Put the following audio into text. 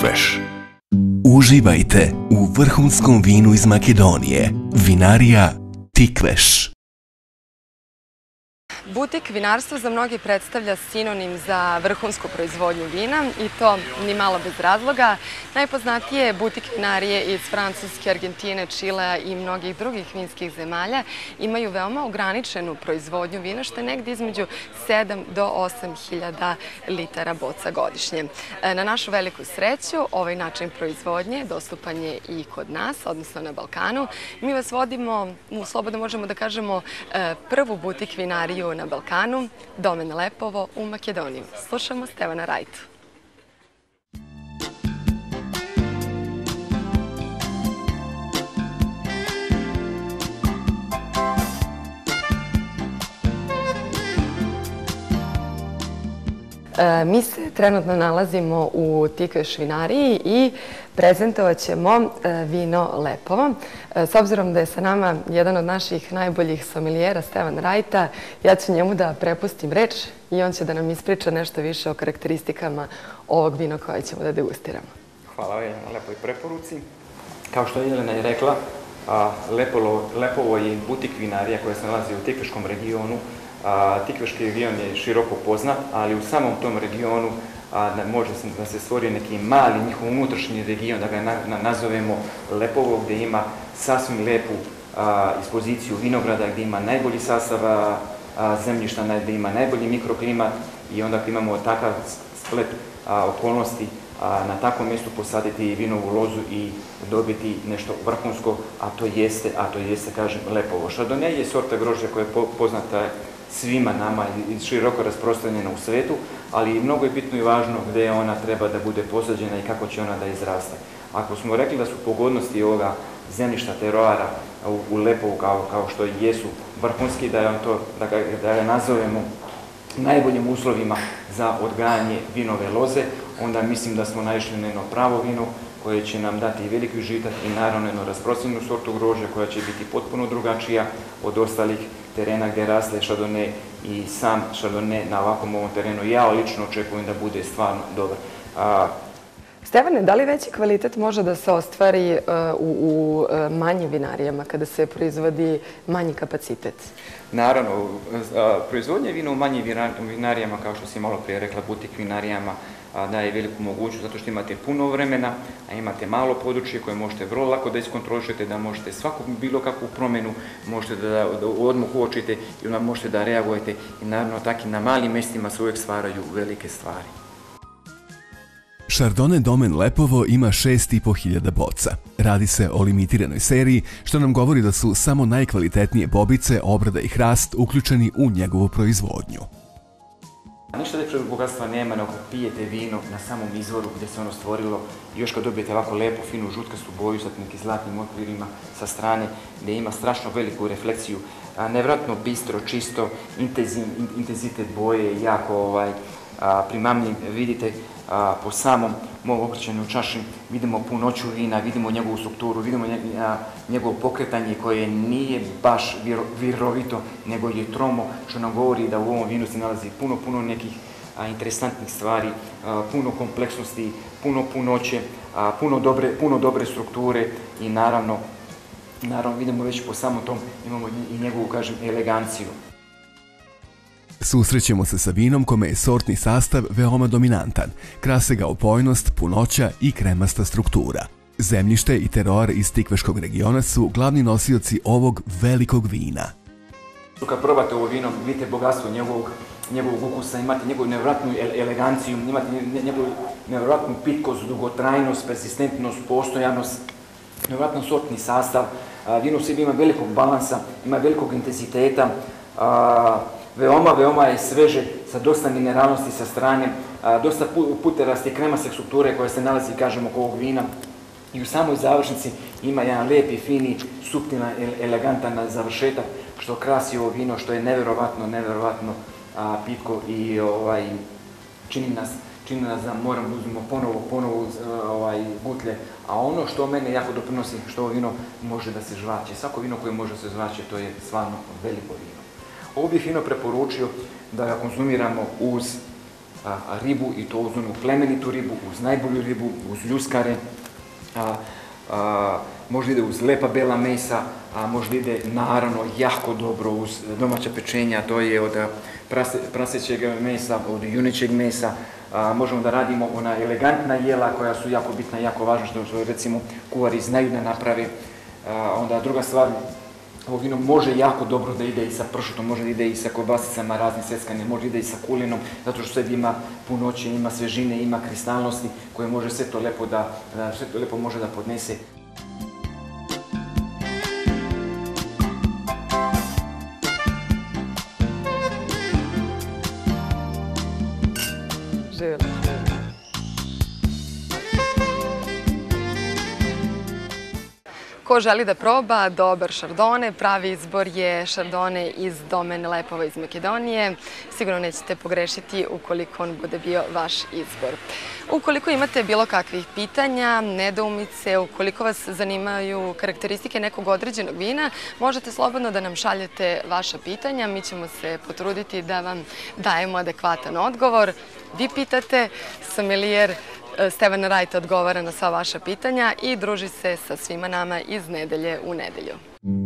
Tikveš. Uživajte u vrhunskom vinu iz Makedonije. Vinarija Tikveš. Butik vinarstvo za mnoge predstavlja sinonim za vrhunsku proizvodnju vina i to ni malo bez razloga. Najpoznatije butik vinarije iz Francuske, Argentine, Čilea i mnogih drugih vinskih zemalja imaju veoma ograničenu proizvodnju vina, što je negdje između 7 do 8 hiljada litara boca godišnje. Na našu veliku sreću, ovaj način proizvodnje dostupan je i kod nas, odnosno na Balkanu. Mi vas vodimo, slobodno možemo da kažemo, prvu butik vinariju na Balkanu, Domen Lepovo u Makedoniju. Slušamo Stevana Rajtu. Mi se trenutno nalazimo u Tikveš vinariji i prezentovat ćemo vino Lepovo. S obzirom da je sa nama jedan od naših najboljih somilijera, Stevan Rajta, ja ću njemu da prepustim reč i on će da nam ispriča nešto više o karakteristikama ovog vina koje ćemo da degustiramo. Hvala vam na lepoj preporuci. Kao što je Jelena i rekla, Lepovo je butik vinarija koja se nalazi u Tikveškom regionu. Tikveški region je široko poznat, ali u samom tom regionu može da se stvori neki mali njihov unutrašnji region, da ga nazovemo Lepovo, gdje ima sasvim lepu ispoziciju vinograda, gdje ima najbolji sastav zemljišta, gdje ima najbolji mikroklimat i onda imamo takav splet okolnosti na takvom mjestu posaditi vinovu lozu i dobiti nešto vrhunsko, a to jeste, kažem, Lepovo. Chardonnay je sorta grožđa koja je poznata svima nama i široko rasprostranjena u svetu, ali mnogo je bitno i važno gdje ona treba da bude posađena i kako će ona da izraste. Ako smo rekli da su pogodnosti ovoga zemljišta teroara u Lepovu kao što jesu vrhunski, da ga nazovemo najboljim uslovima za odgajanje vinove loze, onda mislim da smo naišli na jedno pravo vino koje će nam dati veliki užitak i naravno jednu rasprostranjenu sortu grožđa koja će biti potpuno drugačija od ostalih terena gdje raste Chardonnay i sam Chardonnay na ovakvom ovom terenu. Ja lično očekujem da bude stvarno dobar. Stevane, da li veći kvalitet može da se ostvari u manjim vinarijama kada se proizvodi manji kapacitet? Naravno, proizvodnja vina u manjim vinarijama, kao što si malo prije rekla, butik vinarijama, daje veliku mogućnost zato što imate puno vremena, a imate malo područje koje možete vrlo lako da iskontrolišete, da možete svaku bilo kakvu promjenu možete da odmah uočite i onda možete da reagujete i naravno tako na malim mjestima se uvijek stvaraju velike stvari. Chardonnay Domen Lepovo ima 6.500 boca. Radi se o limitiranoj seriji, što nam govori da su samo najkvalitetnije bobice, obrada i hrast uključeni u njegovu proizvodnju. Ništa lepšeg bogatstva nema nego kad pijete vino na samom izvoru gdje se ono stvorilo i još kad dobijete ovako lepu, finu, žutkastu boju sa nekim zlatnim okvirima sa strane gdje ima strašno veliku refleksiju, nevjerojatno bistro, čisto, intenzitet boje je jako primamljiv. Vidite po samom mom okrećenju čaši, vidimo punoću vina, vidimo njegovu strukturu, vidimo njegovo pokretanje koje nije baš virovito, nego je tromo, što nam govori da u ovom vinu se nalazi puno nekih interesantnih stvari, puno kompleksnosti, puno punoće, puno dobre strukture i naravno vidimo već po samom tom, imamo i njegovu, kažem, eleganciju. Susrećemo se sa vinom kome je sortni sastav veoma dominantan. Krase ga opojnost, punoća i kremasta struktura. Zemljište i teroar iz Tikveškog regiona su glavni nosioci ovog velikog vina. Kad probate ovo vino, vidite bogatstvo njegovog ukusa, imate njegovu nevjerojatnu eleganciju, imate njegovu nevjerojatnu pitkost, dugotrajnost, persistentnost, postojanost, nevjerojatno sortni sastav. Vino u sebi ima velikog balansa, ima velikog intenziteta, veoma je sveže, sa dosta mineralnosti sa strane, dosta puteraste kremaste strukture koja se nalazi, kažemo, oko ovog vina. I u samoj završnici ima jedan lijepi, fini, suptilan, elegantan završetak što krasi ovo vino, što je nevjerovatno pitko i čini nas da moramo da uzmemo ponovo gutlje. A ono što mene jako doprinosi, što ovo vino može da se žvaće. Svako vino koje može da se žvaće, to je stvarno veliko vino. Ovo bih vino preporučio da ga konzumiramo uz ribu i to uz onu plemenitu ribu, uz najbolju ribu, uz ljuskare. Možda ide uz lepa bela mesa, a možda ide naravno jako dobro uz domaća pečenja, to je od prasećeg mesa, od junećeg mesa. Možemo da radimo ona elegantna jela koja su jako bitna, jako važna, što recimo kuvari znaju da naprave. Onda druga stvar, ovo vino može jako dobro da ide i sa pršutom, može da ide i sa kobasicama razne seckane, može da ide i sa kulinom, zato što sve ima punoće, ima svežine, ima kristalnosti koje može sve to lepo može da podnese. Ko želi da proba dobar šardone, pravi izbor je šardone iz domene Lepova iz Makedonije. Sigurno nećete pogrešiti ukoliko on bude bio vaš izbor. Ukoliko imate bilo kakvih pitanja, nedoumice, ukoliko vas zanimaju karakteristike nekog određenog vina, možete slobodno da nam šaljete vaša pitanja. Mi ćemo se potruditi da vam dajemo adekvatan odgovor. Vi pitate, sommelier Stevan Rajta odgovara na sva vaša pitanja i druži se sa svima nama iz nedelje u nedelju.